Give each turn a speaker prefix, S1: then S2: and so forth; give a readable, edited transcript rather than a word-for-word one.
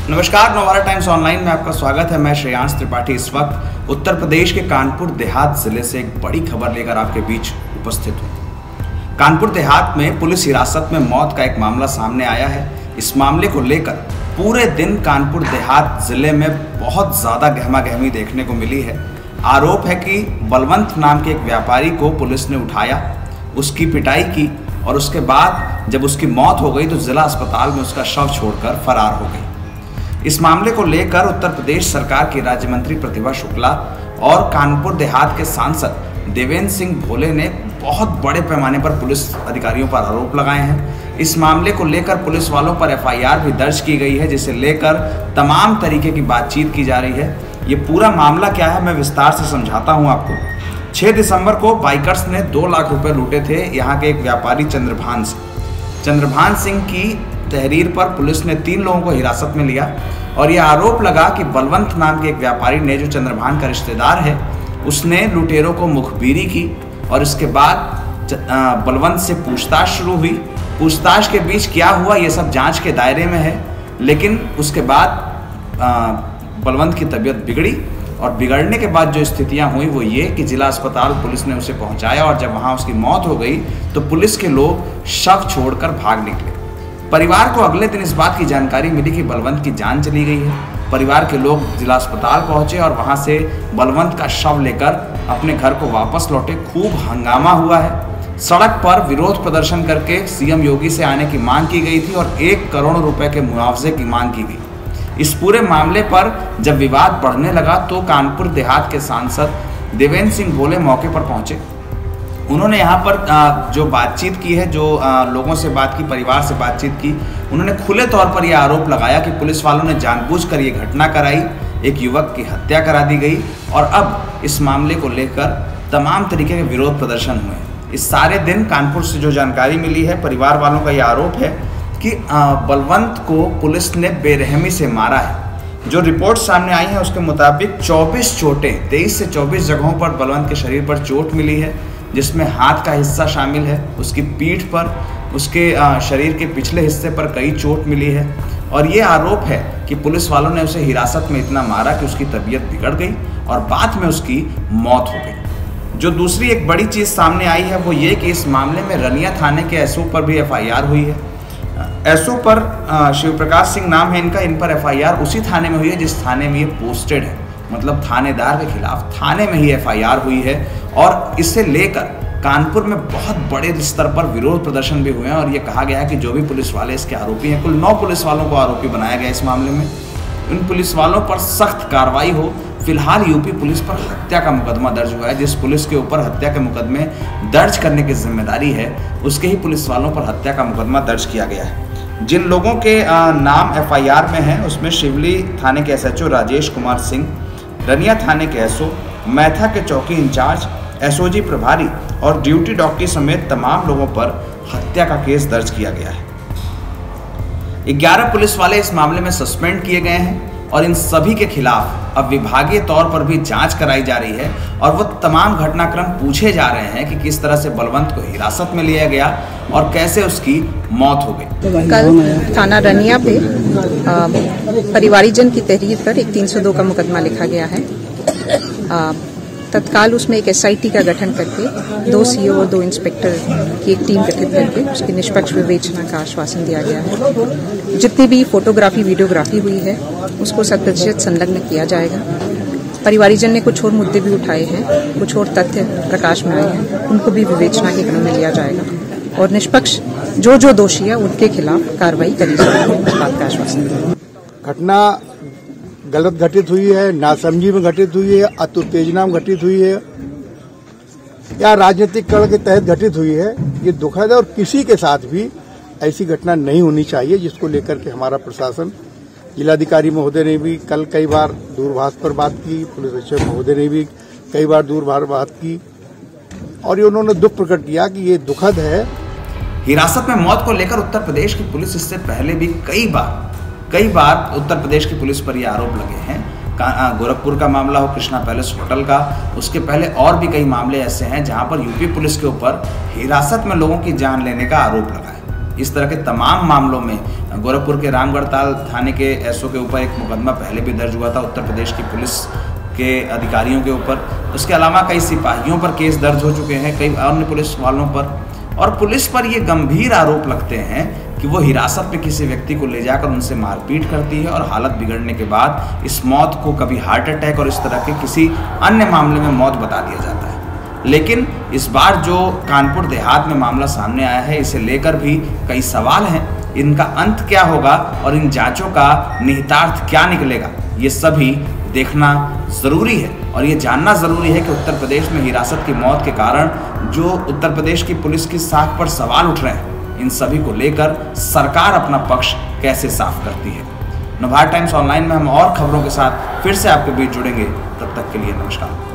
S1: नमस्कार, Navbharat times online में आपका स्वागत है। मैं श्रेयांश त्रिपाठी इस वक्त उत्तर प्रदेश के कानपुर देहात जिले से एक बड़ी खबर लेकर आपके बीच उपस्थित हूँ। कानपुर देहात में पुलिस हिरासत में मौत का एक मामला सामने आया है। इस मामले को लेकर पूरे दिन कानपुर देहात जिले में बहुत ज़्यादा गहमागहमी देखने को मिली है। आरोप है कि बलवंत नाम के एक व्यापारी को पुलिस ने उठाया, उसकी पिटाई की और उसके बाद जब उसकी मौत हो गई तो जिला अस्पताल में उसका शव छोड़कर फरार हो गई। इस मामले को लेकर उत्तर प्रदेश सरकार की राज्य मंत्री प्रतिभा शुक्ला और कानपुर देहात के सांसद देवेंद्र सिंह भोले ने बहुत बड़े पैमाने पर पुलिस अधिकारियों पर आरोप लगाए हैं। इस मामले को लेकर पुलिस वालों पर FIR भी दर्ज की गई है, जिसे लेकर तमाम तरीके की बातचीत की जा रही है। ये पूरा मामला क्या है मैं विस्तार से समझाता हूँ आपको। 6 दिसंबर को बाइकर्स ने 2 लाख रुपए लूटे थे यहाँ के एक व्यापारी चंद्रभान सिंह की तहरीर पर पुलिस ने 3 लोगों को हिरासत में लिया और यह आरोप लगा कि बलवंत नाम के एक व्यापारी ने, जो चंद्रभान का रिश्तेदार है, उसने लुटेरों को मुखबिरी की और इसके बाद बलवंत से पूछताछ शुरू हुई। पूछताछ के बीच क्या हुआ ये सब जांच के दायरे में है, लेकिन उसके बाद बलवंत की तबीयत बिगड़ी और बिगड़ने के बाद जो स्थितियां हुई वो ये कि जिला अस्पताल पुलिस ने उसे पहुंचाया और जब वहां उसकी मौत हो गई तो पुलिस के लोग शव छोड़कर भाग निकले। परिवार को अगले दिन इस बात की जानकारी मिली कि बलवंत की जान चली गई है। परिवार के लोग जिला अस्पताल पहुंचे और वहां से बलवंत का शव लेकर अपने घर को वापस लौटे। खूब हंगामा हुआ है। सड़क पर विरोध प्रदर्शन करके CM योगी से आने की मांग की गई थी और 1 करोड़ रुपए के मुआवजे की मांग की गई। इस पूरे मामले पर जब विवाद बढ़ने लगा तो कानपुर देहात के सांसद देवेंद्र सिंह भोले मौके पर पहुंचे। उन्होंने यहाँ पर जो बातचीत की है, जो लोगों से बात की, परिवार से बातचीत की, उन्होंने खुले तौर पर यह आरोप लगाया कि पुलिस वालों ने जानबूझकर ये घटना कराई, एक युवक की हत्या करा दी गई और अब इस मामले को लेकर तमाम तरीके के विरोध प्रदर्शन हुए। इस सारे दिन कानपुर से जो जानकारी मिली है, परिवार वालों का यह आरोप है कि बलवंत को पुलिस ने बेरहमी से मारा है। जो रिपोर्ट सामने आई है उसके मुताबिक 24 चोटें, 23 से 24 जगहों पर बलवंत के शरीर पर चोट मिली है, जिसमें हाथ का हिस्सा शामिल है, उसकी पीठ पर, उसके शरीर के पिछले हिस्से पर कई चोट मिली है और ये आरोप है कि पुलिस वालों ने उसे हिरासत में इतना मारा कि उसकी तबीयत बिगड़ गई और बाद में उसकी मौत हो गई। जो दूसरी एक बड़ी चीज़ सामने आई है वो ये कि इस मामले में रनिया थाने के SO पर भी FIR हुई है। SO पर शिव प्रकाश सिंह नाम है इनका, इन पर FIR उसी थाने में हुई है जिस थाने में ये पोस्टेड है, मतलब थानेदार के खिलाफ थाने में ही FIR हुई है और इसे लेकर कानपुर में बहुत बड़े स्तर पर विरोध प्रदर्शन भी हुए हैं और ये कहा गया है कि जो भी पुलिस वाले इसके आरोपी हैं, कुल 9 पुलिस वालों को आरोपी बनाया गया इस मामले में, इन पुलिस वालों पर सख्त कार्रवाई हो। फिलहाल यूपी पुलिस पर हत्या का मुकदमा दर्ज हुआ है। जिस पुलिस के ऊपर हत्या के मुकदमे दर्ज करने की जिम्मेदारी है उसके ही पुलिस वालों पर हत्या का मुकदमा दर्ज किया गया है। जिन लोगों के नाम FIR में हैं उसमें शिवली थाने के SHO राजेश कुमार सिंह, रनिया थाने के SO, मैथा के चौकी इंचार्ज, SOG प्रभारी और ड्यूटी डॉक्टर समेत तमाम लोगों पर हत्या का केस दर्ज किया गया है। 11 पुलिस वाले इस मामले में सस्पेंड किए गए हैं और इन सभी के खिलाफ अब विभागीय तौर पर भी जांच कराई जा रही है और वो तमाम घटनाक्रम पूछे जा रहे हैं कि किस तरह से बलवंत को हिरासत में लिया गया और कैसे उसकी मौत हो गई।
S2: कल थाना रनिया पे परिवारीजन की तहरीर पर एक 302 का मुकदमा लिखा गया है। तत्काल उसमें एक SIT का गठन करके 2 CO और 2 इंस्पेक्टर की एक टीम गठित करके उसकी निष्पक्ष विवेचना का आश्वासन दिया गया है। जितनी भी फोटोग्राफी वीडियोग्राफी हुई है उसको 100% संलग्न किया जाएगा। परिवारीजन ने कुछ और मुद्दे भी उठाए हैं, कुछ और तथ्य प्रकाश में आए हैं, उनको भी विवेचना के क्रम में लिया जाएगा और निष्पक्ष जो दोषी है उनके खिलाफ कार्रवाई करी जाएगी, इस बात का आश्वासन दिया।
S3: घटना गलत घटित हुई है, नासमझी में घटित हुई है, अत्युत्तेजना में घटित हुई है या राजनीतिक कड़ के तहत घटित हुई है, ये दुखद है और किसी के साथ भी ऐसी घटना नहीं होनी चाहिए, जिसको लेकर के हमारा प्रशासन, जिलाधिकारी महोदय ने भी कल कई बार दूरभाष पर बात की, पुलिस अधीक्षक महोदय ने भी कई बार दूरभाष बात की और ये उन्होंने दुख प्रकट किया कि ये दुखद है।
S1: हिरासत में मौत को लेकर उत्तर प्रदेश की पुलिस इससे पहले भी कई बार उत्तर प्रदेश की पुलिस पर यह आरोप लगे हैं। गोरखपुर का मामला हो, कृष्णा पैलेस होटल का, उसके पहले और भी कई मामले ऐसे हैं जहां पर यूपी पुलिस के ऊपर हिरासत में लोगों की जान लेने का आरोप लगा है। इस तरह के तमाम मामलों में गोरखपुर के रामगढ़ताल थाने के एसओ के ऊपर एक मुकदमा पहले भी दर्ज हुआ था उत्तर प्रदेश की पुलिस के अधिकारियों के ऊपर। उसके अलावा कई सिपाहियों पर केस दर्ज हो चुके हैं, कई अन्य पुलिस वालों पर, और पुलिस पर ये गंभीर आरोप लगते हैं कि वो हिरासत में किसी व्यक्ति को ले जाकर उनसे मारपीट करती है और हालत बिगड़ने के बाद इस मौत को कभी हार्ट अटैक और इस तरह के किसी अन्य मामले में मौत बता दिया जाता है। लेकिन इस बार जो कानपुर देहात में मामला सामने आया है, इसे लेकर भी कई सवाल हैं। इनका अंत क्या होगा और इन जांचों का निहितार्थ क्या निकलेगा, ये सभी देखना ज़रूरी है। और ये जानना ज़रूरी है कि उत्तर प्रदेश में हिरासत की मौत के कारण जो उत्तर प्रदेश की पुलिस की साख पर सवाल उठ रहे हैं, इन सभी को लेकर सरकार अपना पक्ष कैसे साफ करती है। नवभारत टाइम्स ऑनलाइन में हम और खबरों के साथ फिर से आपके बीच जुड़ेंगे। तब तक के लिए नमस्कार।